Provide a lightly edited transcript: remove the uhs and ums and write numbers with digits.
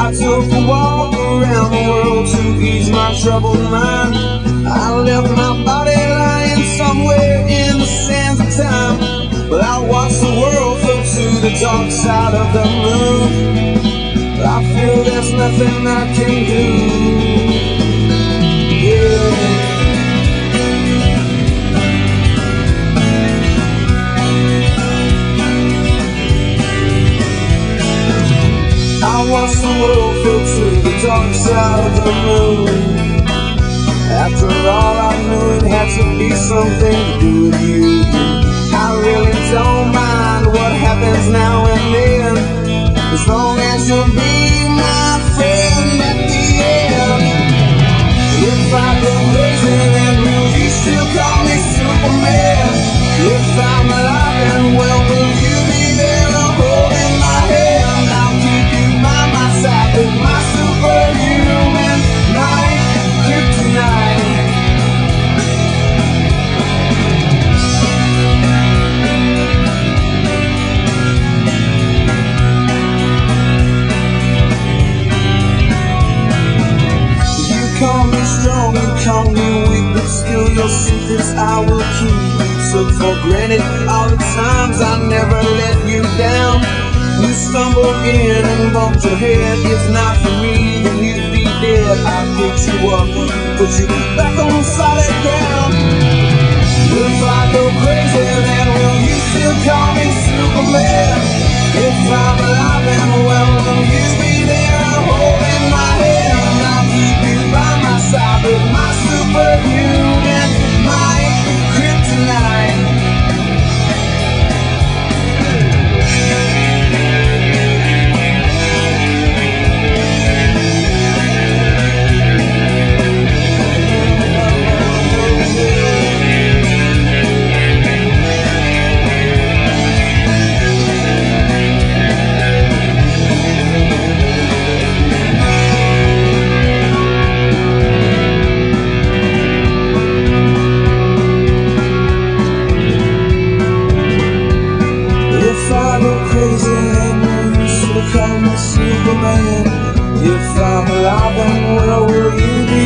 I took a walk around the world to ease my troubled mind. I left my body lying somewhere in the sands of time, but I watched the world float to the dark side of the moon. But I feel there's nothing I can do. Yeah. I watched the world float to the dark side of the moon. After all, I knew it had to be something to do with you. I really don't mind what happens now and then, as long as you'll be my friend at the end. If I go crazy, then will you still call me Superman? If I'm alive and well, will you be there holding my hand? I'll keep you by my side with my superhuman might, Kryptonite. You call me strong, you call me weak, but still your secrets I will keep. Took for granted all the times I never let you down. You stumbled in and bumped your head. If not for me, then you'd be dead. I picked you up, put you back on solid ground. If I go crazy, then will you still call me Superman? If I'm alive and well, will you be there holding my hand? I'll keep you by my side with my superhuman might, Kryptonite. Superman. If I'm alive and well, will you be